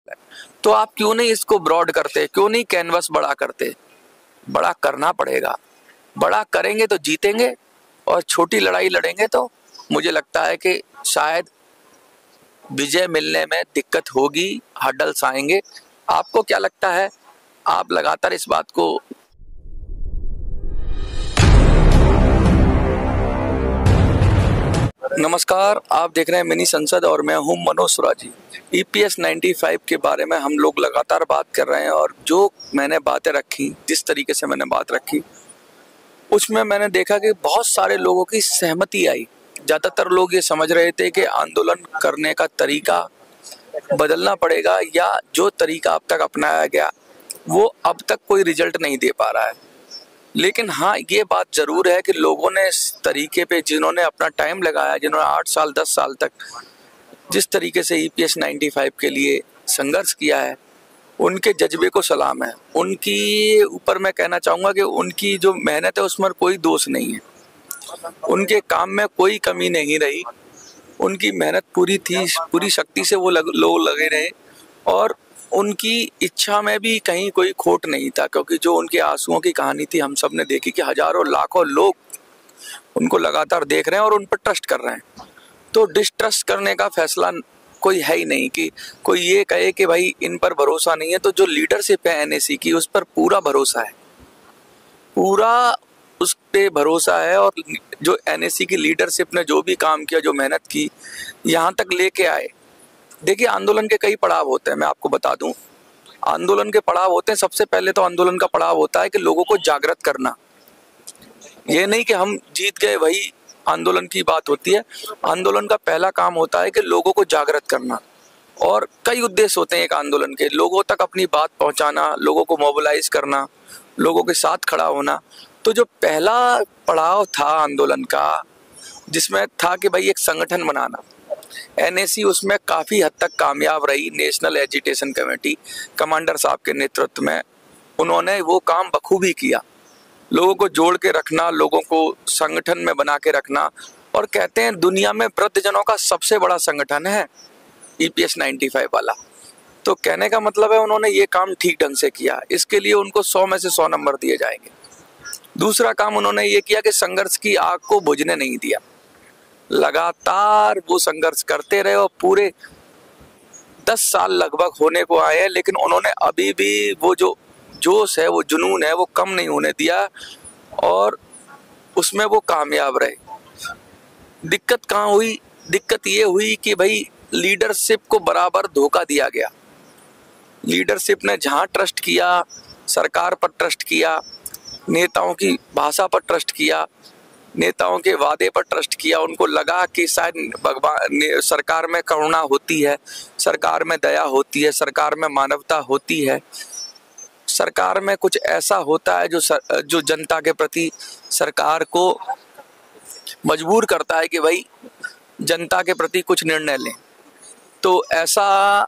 तो आप क्यों नहीं इसको ब्रॉड करते, क्यों नहीं कैनवस बड़ा करते? बड़ा करना पड़ेगा, बड़ा करेंगे तो जीतेंगे, और छोटी लड़ाई लड़ेंगे तो मुझे लगता है कि शायद विजय मिलने में दिक्कत होगी, हर्डल्स आएंगे। आपको क्या लगता है? आप लगातार इस बात को नमस्कार, आप देख रहे हैं मिनी संसद और मैं हूं मनोज सुराजी। EPS 95 के बारे में हम लोग लगातार बात कर रहे हैं, और जो मैंने बातें रखी, जिस तरीके से मैंने बात रखी, उसमें मैंने देखा कि बहुत सारे लोगों की सहमति आई। ज़्यादातर लोग ये समझ रहे थे कि आंदोलन करने का तरीका बदलना पड़ेगा, या जो तरीका अब तक अपनाया गया वो अब तक कोई रिजल्ट नहीं दे पा रहा है। लेकिन हाँ, ये बात ज़रूर है कि लोगों ने इस तरीके पे, जिन्होंने अपना टाइम लगाया, जिन्होंने 8 साल 10 साल तक जिस तरीके से EPS 95 के लिए संघर्ष किया है, उनके जज्बे को सलाम है। उनकी ऊपर मैं कहना चाहूँगा कि उनकी जो मेहनत है उसमें कोई दोष नहीं है, उनके काम में कोई कमी नहीं रही, उनकी मेहनत पूरी थी, पूरी शक्ति से वो लोग लगे रहे, और उनकी इच्छा में भी कहीं कोई खोट नहीं था। क्योंकि जो उनके आंसुओं की कहानी थी, हम सब ने देखी कि हजारों लाखों लोग उनको लगातार देख रहे हैं और उन पर ट्रस्ट कर रहे हैं। तो डिस्ट्रस्ट करने का फैसला कोई है ही नहीं कि कोई ये कहे कि भाई इन पर भरोसा नहीं है। तो जो लीडरशिप है NAC की, उस पर पूरा भरोसा है, पूरा उस पे भरोसा है। और जो NAC की लीडरशिप ने जो भी काम किया, जो मेहनत की, यहाँ तक लेके आए। देखिए, आंदोलन के कई पड़ाव होते हैं, मैं आपको बता दूं। आंदोलन के पड़ाव होते हैं, सबसे पहले तो आंदोलन का पड़ाव होता है कि लोगों को जागृत करना। ये नहीं कि हम जीत गए वही आंदोलन की बात होती है। आंदोलन का पहला काम होता है कि लोगों को जागृत करना, और कई उद्देश्य होते हैं एक आंदोलन के। लोगों तक अपनी बात पहुंचाना, लोगों को मोबिलाइज करना, लोगों के साथ खड़ा होना। तो जो पहला पड़ाव था आंदोलन का, जिसमें था कि भाई एक संगठन बनाना, NAC उसमें काफ़ी हद तक कामयाब रही। नेशनल एजिटेशन कमेटी कमांडर साहब के नेतृत्व में उन्होंने वो काम बखूबी किया। लोगों को जोड़ के रखना, लोगों को संगठन में बना के रखना। और कहते हैं दुनिया में वृद्धजनों का सबसे बड़ा संगठन है EPS 95 वाला। तो कहने का मतलब है उन्होंने ये काम ठीक ढंग से किया, इसके लिए उनको 100 में से 100 नंबर दिए जाएंगे। दूसरा काम उन्होंने ये किया कि संघर्ष की आग को बुझने नहीं दिया। लगातार वो संघर्ष करते रहे, और पूरे 10 साल लगभग होने को आए हैं, लेकिन उन्होंने अभी भी वो जो जोश है, वो जुनून है, वो कम नहीं होने दिया, और उसमें वो कामयाब रहे। दिक्कत कहाँ हुई? दिक्कत ये हुई कि भाई लीडरशिप को बराबर धोखा दिया गया। लीडरशिप ने जहाँ ट्रस्ट किया, सरकार पर ट्रस्ट किया, नेताओं की भाषा पर ट्रस्ट किया, नेताओं के वादे पर ट्रस्ट किया। उनको लगा कि शायद भगवान, सरकार में करुणा होती है, सरकार में दया होती है, सरकार में मानवता होती है, सरकार में कुछ ऐसा होता है जो जनता के प्रति सरकार को मजबूर करता है कि भाई जनता के प्रति कुछ निर्णय लें। तो ऐसा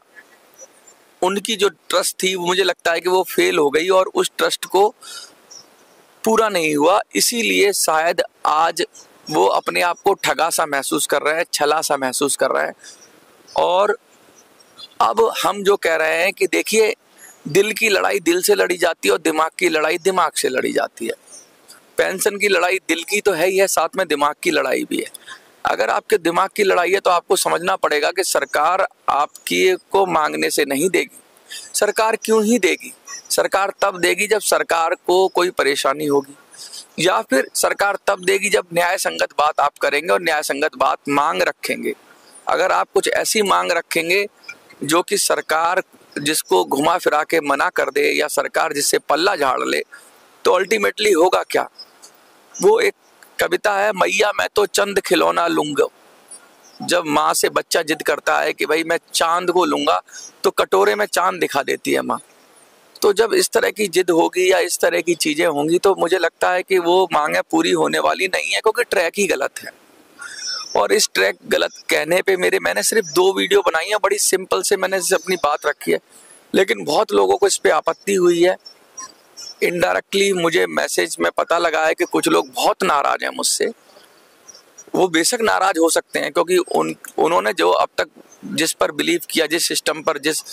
उनकी जो ट्रस्ट थी, वो मुझे लगता है कि वो फेल हो गई, और उस ट्रस्ट को पूरा नहीं हुआ। इसीलिए शायद आज वो अपने आप को ठगा सा महसूस कर रहे हैं, छला सा महसूस कर रहे हैं। और अब हम जो कह रहे हैं कि देखिए, दिल की लड़ाई दिल से लड़ी जाती है, और दिमाग की लड़ाई दिमाग से लड़ी जाती है। पेंशन की लड़ाई दिल की तो है ही है, साथ में दिमाग की लड़ाई भी है। अगर आपके दिमाग की लड़ाई है तो आपको समझना पड़ेगा कि सरकार आपकी को मांगने से नहीं देगी। सरकार क्यों ही देगी? सरकार तब देगी जब सरकार को कोई परेशानी होगी, या फिर सरकार तब देगी जब न्याय संगत बात आप करेंगे और न्याय संगत बात मांग रखेंगे। अगर आप कुछ ऐसी मांग रखेंगे जो कि सरकार जिसको घुमा फिरा के मना कर दे, या सरकार जिससे पल्ला झाड़ ले, तो अल्टीमेटली होगा क्या? वो एक कविता है, मैया मैं तो चंद खिलौना लूंगा। जब माँ से बच्चा जिद करता है कि भाई मैं चांद को लूंगा, तो कटोरे में चांद दिखा देती है माँ। तो जब इस तरह की जिद होगी या इस तरह की चीजें होंगी, तो मुझे लगता है कि वो मांगे पूरी होने वाली नहीं है, क्योंकि ट्रैक ही गलत है। और इस ट्रैक गलत कहने पे मैंने सिर्फ 2 वीडियो बनाई है, बड़ी सिंपल से मैंने अपनी बात रखी है, लेकिन बहुत लोगों को इस पे आपत्ति हुई है। इनडायरेक्टली मुझे मैसेज में पता लगा है कि कुछ लोग बहुत नाराज हैं मुझसे। वो बेशक नाराज हो सकते हैं, क्योंकि उन्होंने जो अब तक जिस पर बिलीव किया, जिस सिस्टम पर, जिस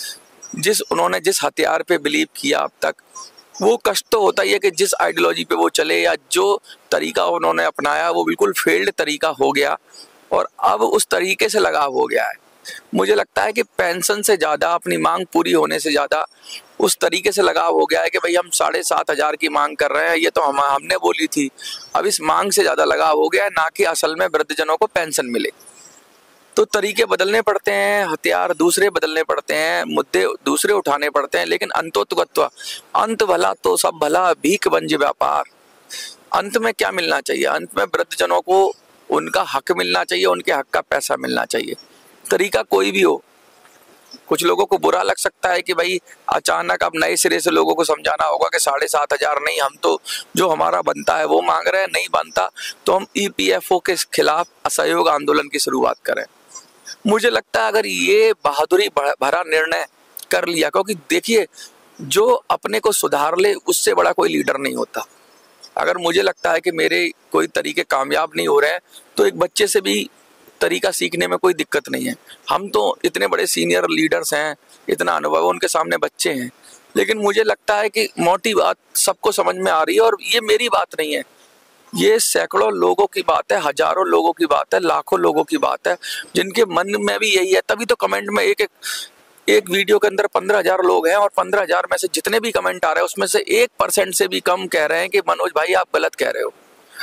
उन्होंने जिस हथियार पे बिलीव किया अब तक, वो कष्ट तो होता ही है कि जिस आइडियोलॉजी पे वो चले या जो तरीका उन्होंने अपनाया वो बिल्कुल फेल्ड तरीका हो गया और अब उस तरीके से लगाव हो गया है। मुझे लगता है कि पेंशन से ज़्यादा, अपनी मांग पूरी होने से ज़्यादा उस तरीके से लगाव हो गया है कि भाई हम 7,500 की मांग कर रहे हैं, ये तो हमने बोली थी। अब इस मांग से ज़्यादा लगाव हो गया है, ना कि असल में वृद्धजनों को पेंशन मिले। तो तरीके बदलने पड़ते हैं, हथियार दूसरे बदलने पड़ते हैं, मुद्दे दूसरे उठाने पड़ते हैं, लेकिन अंतोत्गत्वा अंत भला तो सब भला, भीख बंज व्यापार। अंत में क्या मिलना चाहिए? अंत में वृद्धजनों को उनका हक मिलना चाहिए, उनके हक का पैसा मिलना चाहिए। तरीका कोई भी हो। कुछ लोगों को बुरा लग सकता है कि भाई अचानक अब नए सिरे से लोगों को समझाना होगा कि 7,500 नहीं, हम तो जो हमारा बनता है वो मांग रहे हैं, नहीं बनता तो हम EPFO के खिलाफ असहयोग आंदोलन की शुरुआत करें। मुझे लगता है अगर ये बहादुरी भरा निर्णय कर लिया, क्योंकि देखिए जो अपने को सुधार ले उससे बड़ा कोई लीडर नहीं होता। अगर मुझे लगता है कि मेरे कोई तरीके कामयाब नहीं हो रहे हैं तो एक बच्चे से भी तरीका सीखने में कोई दिक्कत नहीं है। हम तो इतने बड़े सीनियर लीडर्स हैं, इतना अनुभव, उनके सामने बच्चे हैं, लेकिन मुझे लगता है कि मोटी बात सबको समझ में आ रही है। और ये मेरी बात नहीं है, ये सैकड़ों लोगों की बात है, हजारों लोगों की बात है, लाखों लोगों की बात है, जिनके मन में भी यही है। तभी तो कमेंट में एक वीडियो के अंदर 15,000 लोग हैं और 15,000 में से जितने भी कमेंट आ रहे हैं उसमें से 1% से भी कम कह रहे हैं कि मनोज भाई आप गलत कह रहे हो।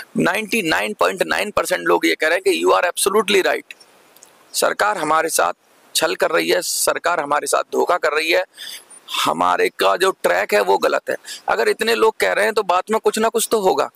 99.9% लोग ये कह रहे हैं कि यू आर एब्सोल्युटली राइट। सरकार हमारे साथ छल कर रही है, सरकार हमारे साथ धोखा कर रही है, हमारे का जो ट्रैक है वो गलत है। अगर इतने लोग कह रहे हैं तो बात में कुछ ना कुछ तो होगा।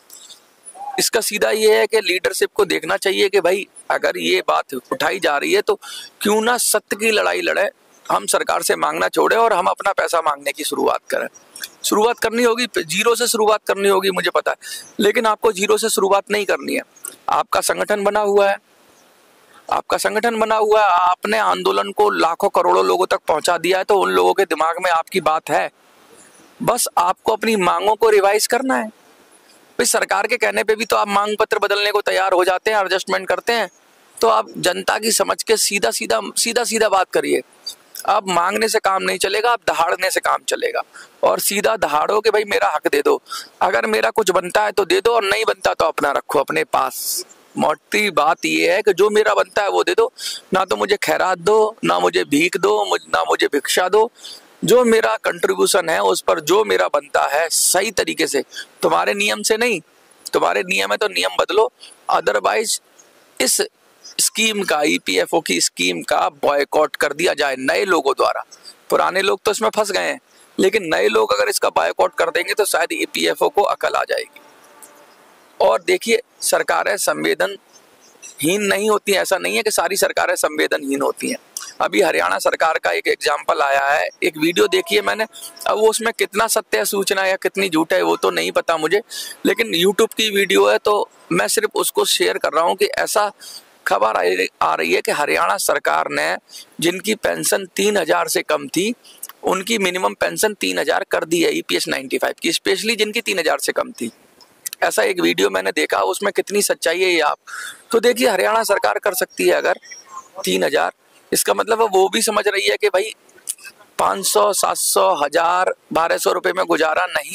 इसका सीधा ये है कि लीडरशिप को देखना चाहिए कि भाई अगर ये बात उठाई जा रही है तो क्यों ना सत्य की लड़ाई लड़े, हम सरकार से मांगना छोड़े और हम अपना पैसा मांगने की शुरुआत करें। शुरुआत करनी होगी, जीरो से शुरुआत करनी होगी, मुझे पता है, लेकिन आपको जीरो से शुरुआत नहीं करनी है। आपका संगठन बना हुआ है, आपका संगठन बना हुआ है, आपने आंदोलन को लाखों करोड़ों लोगों तक पहुंचा दिया है, तो उन लोगों के दिमाग में आपकी बात है। बस आपको अपनी मांगों को रिवाइज करना है। भाई सरकार के कहने पे भी तो आप मांग पत्र बदलने को तैयार हो जाते हैं, एडजस्टमेंट करते हैं। तो आप जनता की समझ के सीधा सीधा बात करिए। अब मांगने से काम नहीं चलेगा, आप दहाड़ने से काम चलेगा। और सीधा दहाड़ो कि भाई मेरा हक दे दो, अगर मेरा कुछ बनता है तो दे दो और नहीं बनता तो अपना रखो अपने पास। मोटी बात ये है कि जो मेरा बनता है वो दे दो, ना तो मुझे खैरात दो, ना मुझे भीख दो, ना मुझे भिक्षा दो। जो मेरा कंट्रीब्यूशन है उस पर जो मेरा बनता है सही तरीके से, तुम्हारे नियम से नहीं। तुम्हारे नियम है तो नियम बदलो, अदरवाइज इस स्कीम का, EPFO की स्कीम का बॉयकॉट कर दिया जाए नए लोगों द्वारा। पुराने लोग तो इसमें फंस गए हैं, लेकिन नए लोग अगर इसका बॉयकॉट कर देंगे तो शायद EPFO को अकल आ जाएगी। और देखिए सरकारें संवेदनहीन नहीं होती हैं, ऐसा नहीं है कि सारी सरकारें संवेदनहीन होती हैं। अभी हरियाणा सरकार का एक एग्जाम्पल आया है, एक वीडियो देखी है मैंने। अब वो उसमें कितना सत्य है सूचना या कितनी झूठ है वो तो नहीं पता मुझे, लेकिन YouTube की वीडियो है तो मैं सिर्फ उसको शेयर कर रहा हूँ कि ऐसा खबर आ रही है कि हरियाणा सरकार ने जिनकी पेंशन 3,000 से कम थी उनकी मिनिमम पेंशन 3,000 कर दी है EPS 95 की, स्पेशली जिनकी 3,000 से कम थी। ऐसा एक वीडियो मैंने देखा, उसमें कितनी सच्चाई है ये आप तो देखिए। हरियाणा सरकार कर सकती है अगर 3,000, इसका मतलब वो भी समझ रही है कि भाई 500, 700, 1,000, 1,200 रुपए में गुजारा नहीं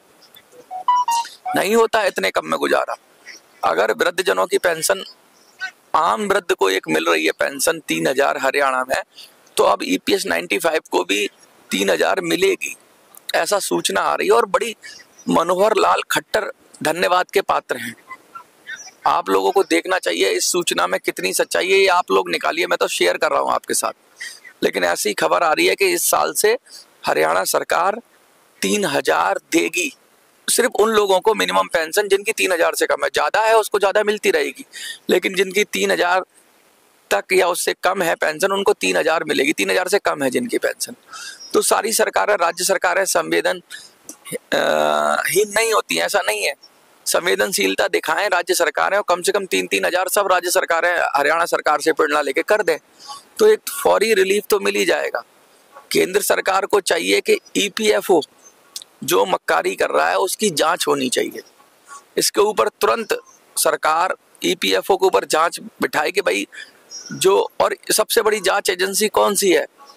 होता इतने कम में गुजारा। अगर वृद्धजनों की पेंशन, आम वृद्ध को एक मिल रही है पेंशन 3,000 हरियाणा में, तो अब EPS 95 को भी 3,000 मिलेगी, ऐसा सूचना आ रही है। और बड़ी मनोहर लाल खट्टर धन्यवाद के पात्र हैं। आप लोगों को देखना चाहिए इस सूचना में कितनी सच्चाई है, ये आप लोग निकालिए, मैं तो शेयर कर रहा हूँ आपके साथ। लेकिन ऐसी खबर आ रही है कि इस साल से हरियाणा सरकार 3,000 देगी सिर्फ उन लोगों को मिनिमम पेंशन जिनकी 3,000 से कम है। ज़्यादा है उसको ज़्यादा मिलती रहेगी, लेकिन जिनकी 3,000 तक या उससे कम है पेंशन उनको 3,000 मिलेगी। 3,000 से कम है जिनकी पेंशन। तो सारी सरकारें, राज्य सरकारें संवेदनहीन नहीं होती हैं, ऐसा नहीं है। संवेदनशीलता दिखाएं राज्य सरकारें और कम से कम 3-3,000 सब राज्य सरकारें हरियाणा सरकार से प्रेरणा लेके कर दें, तो एक फौरी रिलीफ तो मिल ही जाएगा। केंद्र सरकार को चाहिए कि EPFO जो मक्कारी कर रहा है उसकी जांच होनी चाहिए। इसके ऊपर तुरंत सरकार EPFO के ऊपर जांच बिठाए कि भाई जो, और सबसे बड़ी जांच एजेंसी कौन सी है?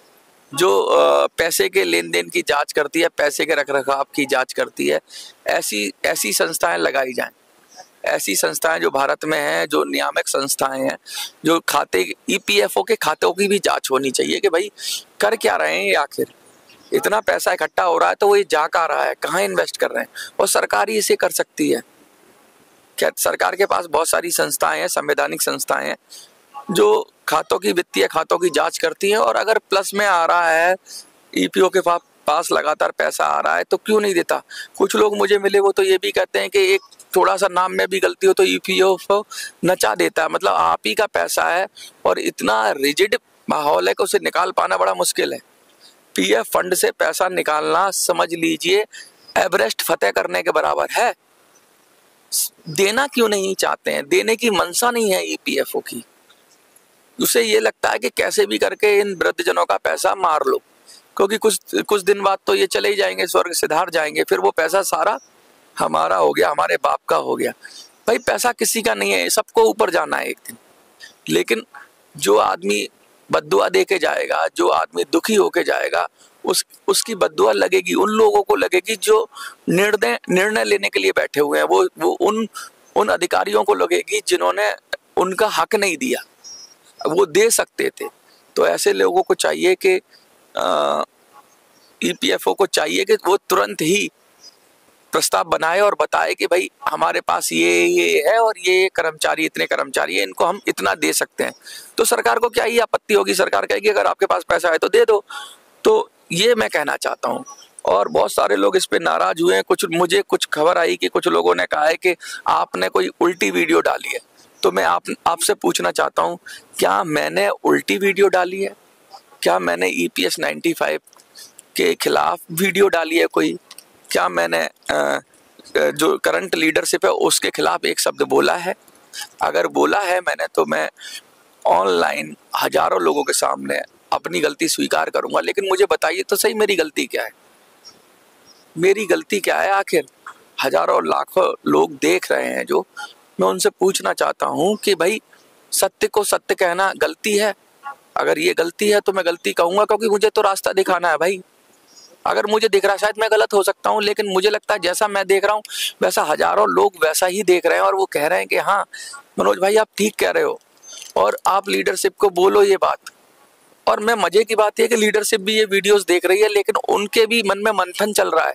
जो पैसे के लेन देन की जांच करती है, पैसे के रखरखाव की जांच करती है, ऐसी ऐसी संस्थाएं लगाई जाएं। ऐसी संस्थाएं जो भारत में हैं, जो नियामक संस्थाएं हैं, जो खाते ईपीएफओ के खातों की भी जांच होनी चाहिए कि भाई कर क्या रहे हैं ये, आखिर इतना पैसा इकट्ठा हो रहा है तो वो ये जा कहाँ रहा है, कहाँ इन्वेस्ट कर रहे हैं, और सरकार ही इसे कर सकती है। क्या सरकार के पास बहुत सारी संस्थाएं हैं, संवैधानिक संस्थाएं हैं, जो खातों की, वित्तीय खातों की जांच करती हैं, और अगर प्लस में आ रहा है, ईपीओ के पास लगातार पैसा आ रहा है, तो क्यों नहीं देता। कुछ लोग मुझे मिले, वो तो ये भी कहते हैं कि एक थोड़ा सा नाम में भी गलती हो तो ईपीओ को नचा देता है, मतलब आप ही का पैसा है और इतना रिजिड माहौल है कि उसे निकाल पाना बड़ा मुश्किल है। पीएफ फंड से पैसा निकालना समझ लीजिए एवरेस्ट फतेह करने के बराबर है। देना क्यों नहीं चाहते हैं, देने की मंशा नहीं है ईपीएफओ की। उसे ये लगता है कि कैसे भी करके इन वृद्धजनों का पैसा मार लो, क्योंकि कुछ दिन बाद तो ये चले ही जाएंगे, स्वर्ग सिधार जाएंगे, फिर वो पैसा सारा हमारा हो गया, हमारे बाप का हो गया। भाई पैसा किसी का नहीं है, सबको ऊपर जाना है एक दिन। लेकिन जो आदमी बद्दुआ दे के जाएगा, जो आदमी दुखी होके जाएगा, उसकी बद्दुआ लगेगी उन लोगों को लगेगी जो निर्णय लेने के लिए बैठे हुए हैं। वो उन अधिकारियों को लगेगी जिन्होंने उनका हक नहीं दिया, वो दे सकते थे। तो ऐसे लोगों को चाहिए कि ईपीएफओ को चाहिए कि वो तुरंत ही प्रस्ताव बनाए और बताए कि भाई हमारे पास ये है और ये कर्मचारी, इतने कर्मचारी है, इनको हम इतना दे सकते हैं। तो सरकार को क्या ही आपत्ति होगी, सरकार कहेगी अगर आपके पास पैसा है तो दे दो। तो ये मैं कहना चाहता हूँ। और बहुत सारे लोग इस पे नाराज हुए हैं। मुझे कुछ खबर आई कि कुछ लोगों ने कहा है कि आपने कोई उल्टी वीडियो डाली है। तो मैं आपसे पूछना चाहता हूँ, क्या मैंने उल्टी वीडियो डाली है? क्या मैंने EPS 95 के खिलाफ वीडियो डाली है कोई? क्या मैंने जो करंट लीडरशिप है उसके खिलाफ एक शब्द बोला है? अगर बोला है मैंने, तो मैं ऑनलाइन हजारों लोगों के सामने अपनी गलती स्वीकार करूंगा। लेकिन मुझे बताइए तो सही, मेरी गलती क्या है? मेरी गलती क्या है? आखिर हजारों लाखों लोग देख रहे हैं, जो मैं उनसे पूछना चाहता हूं कि भाई सत्य को सत्य कहना गलती है? अगर ये गलती है तो मैं गलती कहूंगा, क्योंकि मुझे तो रास्ता दिखाना है भाई। अगर मुझे दिख रहा है, शायद मैं गलत हो सकता हूं, लेकिन मुझे लगता है जैसा मैं देख रहा हूं वैसा हजारों लोग वैसा ही देख रहे हैं, और वो कह रहे हैं कि हाँ मनोज भाई आप ठीक कह रहे हो, और आप लीडरशिप को बोलो ये बात। और मैं मजे की बात है कि लीडरशिप भी ये वीडियोस देख रही है, लेकिन उनके भी मन में मंथन चल रहा है।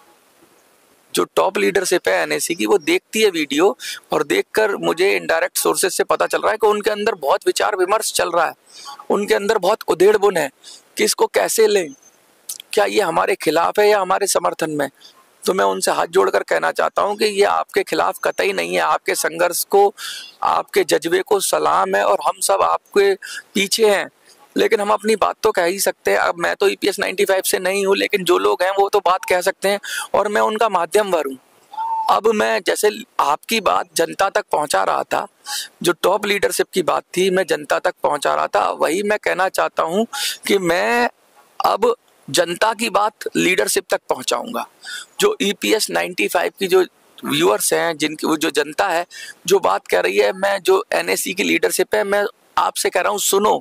जो टॉप लीडरशिप है एनएसी की, वो देखती है वीडियो, और देखकर मुझे इनडायरेक्ट सोर्सेज से पता चल रहा है कि उनके अंदर बहुत विचार विमर्श चल रहा है, उनके अंदर बहुत उधेड़ बुन है कि इसको कैसे लें, क्या ये हमारे खिलाफ है या हमारे समर्थन में। तो मैं उनसे हाथ जोड़कर कहना चाहता हूं कि ये आपके खिलाफ कतई नहीं है। आपके संघर्ष को, आपके जज्बे को सलाम है, और हम सब आपके पीछे हैं। लेकिन हम अपनी बात तो कह ही सकते हैं। अब मैं तो EPS 95 से नहीं हूं, लेकिन जो लोग हैं वो तो बात कह सकते हैं, और मैं उनका माध्यमवर हूं। अब मैं जैसे आपकी बात जनता तक पहुंचा रहा था, जो टॉप लीडरशिप की बात थी मैं जनता तक पहुंचा रहा था, वही मैं कहना चाहता हूं कि मैं अब जनता की बात लीडरशिप तक पहुंचाऊंगा। जो EPS 95 की जो व्यूअर्स हैं, जिनकी जो जनता है जो बात कह रही है, मैं जो NSE की लीडरशिप है, मैं आपसे कह रहा हूं सुनो,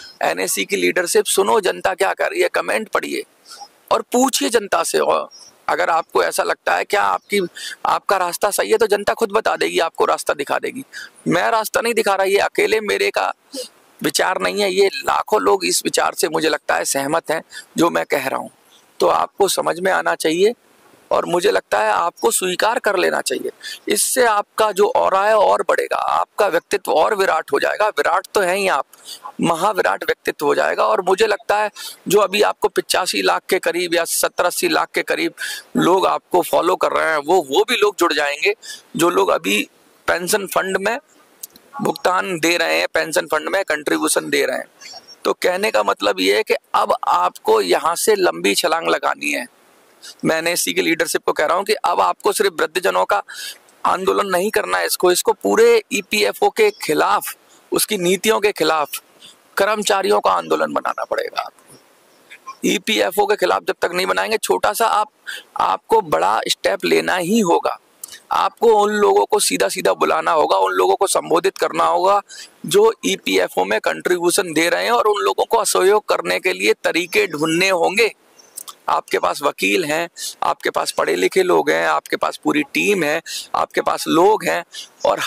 NSE की लीडरशिप सुनो, जनता क्या कर रही है, कमेंट पढ़िए और पूछिए जनता से। और अगर आपको ऐसा लगता है क्या आपका रास्ता सही है, तो जनता खुद बता देगी, आपको रास्ता दिखा देगी। मैं रास्ता नहीं दिखा रहा, ये अकेले मेरे का विचार नहीं है, ये लाखों लोग इस विचार से मुझे लगता है सहमत हैं जो मैं कह रहा हूँ। तो आपको समझ में आना चाहिए, और मुझे लगता है आपको स्वीकार कर लेना चाहिए। इससे आपका जो ऑरा है और बढ़ेगा, आपका व्यक्तित्व और विराट हो जाएगा। विराट तो है ही, आप महाविराट व्यक्तित्व हो जाएगा। और मुझे लगता है जो अभी आपको 85 लाख के करीब या 70-80 लाख के करीब लोग आपको फॉलो कर रहे हैं, वो भी लोग जुड़ जाएंगे, जो लोग अभी पेंशन फंड में भुगतान दे रहे हैं, पेंशन फंड में कंट्रीब्यूशन दे रहे हैं। तो कहने का मतलब ये है कि अब आपको यहाँ से लंबी छलांग लगानी है। मैंने इसी की लीडरशिप को कह रहा हूँ कि अब आपको सिर्फ वृद्धजनों का आंदोलन नहीं करना है, इसको पूरे EPFO के खिलाफ, उसकी नीतियों के खिलाफ कर्मचारियों का आंदोलन बनाना पड़ेगा। आपको EPFO के खिलाफ जब तक नहीं बनाएंगे, छोटा सा आपको बड़ा स्टेप लेना ही होगा। आपको उन लोगों को सीधा सीधा बुलाना होगा, उन लोगों को संबोधित करना होगा जो ईपीएफओ में कंट्रीब्यूशन दे रहे हैं, और उन लोगों को असहयोग करने के लिए तरीके ढूंढने होंगे। आपके पास वकील हैं, आपके पास पढ़े लिखे लोग हैं, आपके पास पूरी टीम है, आपके पास लोग हैं, और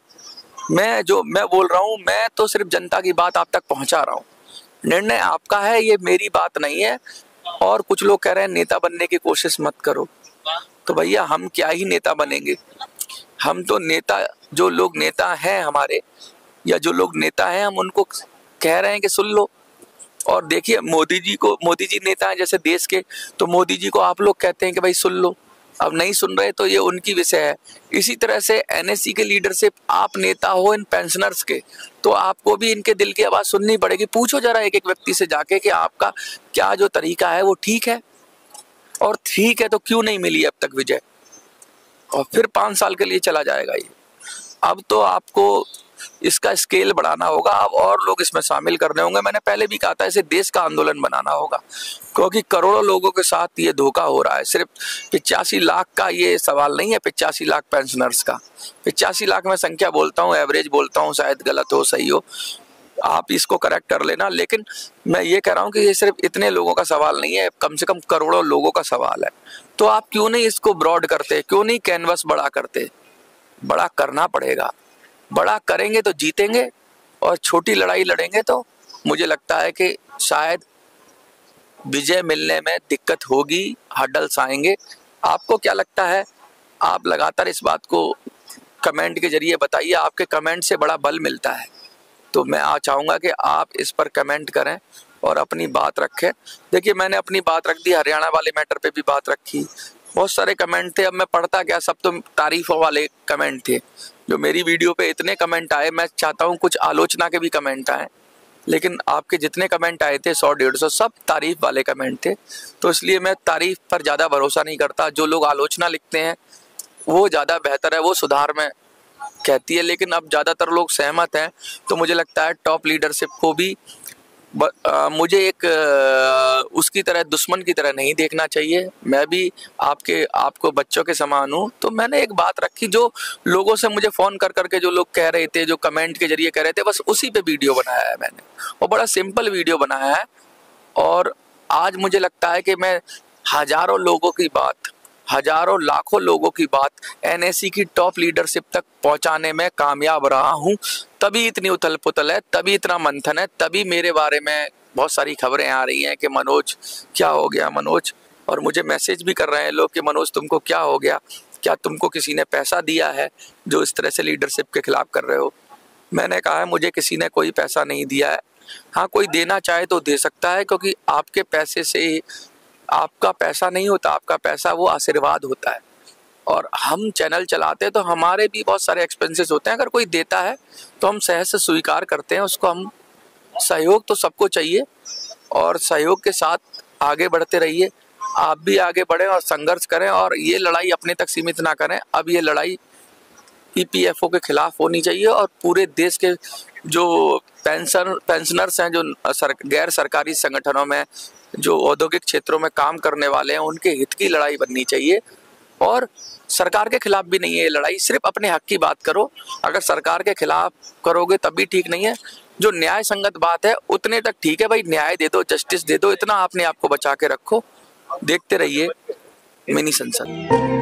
मैं बोल रहा हूँ, मैं तो सिर्फ जनता की बात आप तक पहुंचा रहा हूँ। निर्णय आपका है, ये मेरी बात नहीं है। और कुछ लोग कह रहे हैं नेता बनने की कोशिश मत करो, तो भैया हम क्या ही नेता बनेंगे। हम तो नेता, जो लोग नेता हैं हमारे, या जो लोग नेता हैं, हम उनको कह रहे हैं कि सुन लो। और देखिए मोदी जी नेता हैं जैसे देश के, तो मोदी जी को आप लोग कहते हैं कि भाई सुन लो। अब नहीं सुन रहे तो ये उनकी विषय है। इसी तरह से एनएससी के लीडरशिप, आप नेता हो इन पेंशनर्स के, तो आपको भी इनके दिल की आवाज सुननी पड़ेगी। पूछो जरा एक एक व्यक्ति से जाके कि आपका क्या जो तरीका है वो ठीक है, और ठीक है तो क्यों नहीं मिली अब तक विजय, और फिर 5 साल के लिए चला जाएगा ये। अब तो आपको इसका स्केल बढ़ाना होगा, अब और लोग इसमें शामिल करने होंगे। मैंने पहले भी कहा था, इसे देश का आंदोलन बनाना होगा, क्योंकि करोड़ों लोगों के साथ ये धोखा हो रहा है। सिर्फ 85 लाख का ये सवाल नहीं है, 85 लाख पेंशनर्स का। 85 लाख में संख्या बोलता हूँ, एवरेज बोलता हूँ, शायद गलत हो सही हो, आप इसको करेक्ट कर लेना। लेकिन मैं ये कह रहा हूँ कि ये सिर्फ इतने लोगों का सवाल नहीं है, कम से कम करोड़ों लोगों का सवाल है। तो आप क्यों नहीं इसको ब्रॉड करते, क्यों नहीं कैनवस बड़ा करते? बड़ा करना पड़ेगा, बड़ा करेंगे तो जीतेंगे, और छोटी लड़ाई लड़ेंगे तो मुझे लगता है कि शायद विजय मिलने में दिक्कत होगी, हर्डल्स आएंगे। आपको क्या लगता है? आप लगातार इस बात को कमेंट के जरिए बताइए, आपके कमेंट से बड़ा बल मिलता है। तो मैं चाहूँगा कि आप इस पर कमेंट करें और अपनी बात रखें। देखिए, मैंने अपनी बात रख दी, हरियाणा वाले मैटर पे भी बात रखी, बहुत सारे कमेंट थे। अब मैं पढ़ता क्या, सब तो तारीफों वाले कमेंट थे। जो मेरी वीडियो पे इतने कमेंट आए, मैं चाहता हूँ कुछ आलोचना के भी कमेंट आए, लेकिन आपके जितने कमेंट आए थे 100-150 सब तारीफ वाले कमेंट थे। तो इसलिए मैं तारीफ पर ज़्यादा भरोसा नहीं करता। जो लोग आलोचना लिखते हैं वो ज़्यादा बेहतर है, वो सुधार में कहती है। लेकिन अब ज़्यादातर लोग सहमत हैं, तो मुझे लगता है टॉप लीडरशिप को भी मुझे एक उसकी तरह, दुश्मन की तरह नहीं देखना चाहिए। मैं भी आपको बच्चों के समान हूँ। तो मैंने एक बात रखी, जो लोगों से मुझे फ़ोन कर करके जो लोग कह रहे थे, जो कमेंट के जरिए कह रहे थे, बस उसी पे वीडियो बनाया है मैंने, और बड़ा सिंपल वीडियो बनाया है। और आज मुझे लगता है कि मैं हजारों लोगों की बात, हजारों लाखों लोगों की बात एनएससी की टॉप लीडरशिप तक पहुंचाने में कामयाब रहा हूं। तभी इतनी उथल पुथल है, तभी इतना मंथन है, तभी मेरे बारे में बहुत सारी खबरें आ रही हैं कि मनोज क्या हो गया मनोज। और मुझे मैसेज भी कर रहे हैं लोग कि मनोज तुमको क्या हो गया, क्या तुमको किसी ने पैसा दिया है जो इस तरह से लीडरशिप के खिलाफ कर रहे हो। मैंने कहा है मुझे किसी ने कोई पैसा नहीं दिया है। हाँ, कोई देना चाहे तो दे सकता है, क्योंकि आपके पैसे से आपका पैसा नहीं होता, आपका पैसा वो आशीर्वाद होता है। और हम चैनल चलाते हैं तो हमारे भी बहुत सारे एक्सपेंसेस होते हैं। अगर कोई देता है तो हम सहज से स्वीकार करते हैं उसको। हम सहयोग तो सबको चाहिए, और सहयोग के साथ आगे बढ़ते रहिए। आप भी आगे बढ़ें और संघर्ष करें, और ये लड़ाई अपने तक सीमित ना करें। अब ये लड़ाई ईपीएफओ के खिलाफ होनी चाहिए, और पूरे देश के जो पेंशनर्स हैं, जो गैर सरकारी संगठनों में, जो औद्योगिक क्षेत्रों में काम करने वाले हैं, उनके हित की लड़ाई बननी चाहिए। और सरकार के खिलाफ भी नहीं है ये लड़ाई, सिर्फ अपने हक की बात करो। अगर सरकार के खिलाफ करोगे तब भी ठीक नहीं है। जो न्याय संगत बात है उतने तक ठीक है, भाई न्याय दे दो, जस्टिस दे दो, इतना अपने आप को बचा के रखो। देखते रहिए मिनी संसद।